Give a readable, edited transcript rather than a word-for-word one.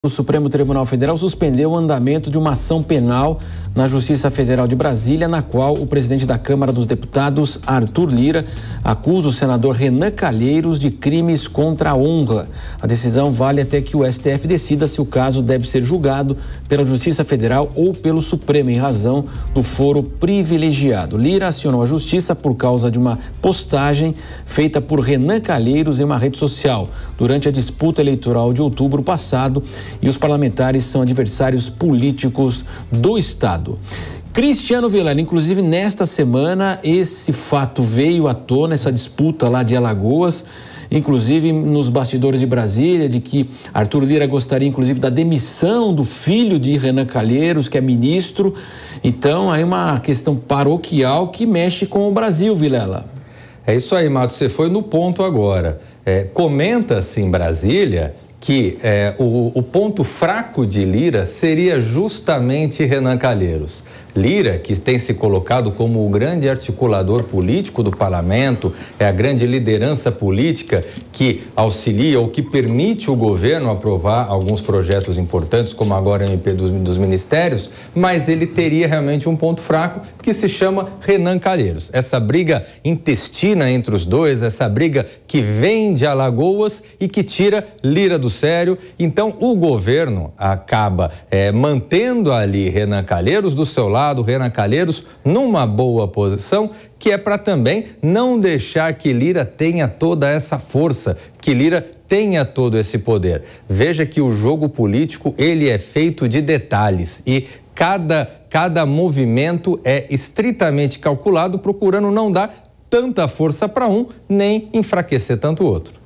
O Supremo Tribunal Federal suspendeu o andamento de uma ação penal na Justiça Federal de Brasília, na qual o presidente da Câmara dos Deputados, Arthur Lira, acusa o senador Renan Calheiros de crimes contra a honra. A decisão vale até que o STF decida se o caso deve ser julgado pela Justiça Federal ou pelo Supremo, em razão do foro privilegiado. Lira acionou a Justiça por causa de uma postagem feita por Renan Calheiros em uma rede social durante a disputa eleitoral de outubro passado, e os parlamentares são adversários políticos do Estado. Cristiano Vilela, inclusive nesta semana esse fato veio à tona, essa disputa lá de Alagoas, inclusive nos bastidores de Brasília, de que Arthur Lira gostaria inclusive da demissão do filho de Renan Calheiros, que é ministro. Então aí uma questão paroquial que mexe com o Brasil, Vilela. É isso aí, Mato, você foi no ponto agora. Comenta-se em Brasília que o ponto fraco de Lira seria justamente Renan Calheiros. Lira, que tem se colocado como o grande articulador político do parlamento, é a grande liderança política que auxilia ou que permite o governo aprovar alguns projetos importantes, como agora o MP dos ministérios, mas ele teria realmente um ponto fraco que se chama Renan Calheiros. Essa briga intestina entre os dois, essa briga que vem de Alagoas e que tira Lira do sério. Então o governo acaba mantendo ali Renan Calheiros do seu lado, Renan Calheiros numa boa posição, que é para também não deixar que Lira tenha toda essa força, que Lira tenha todo esse poder. Veja que o jogo político, ele é feito de detalhes e cada movimento é estritamente calculado, procurando não dar tanta força para um, nem enfraquecer tanto o outro.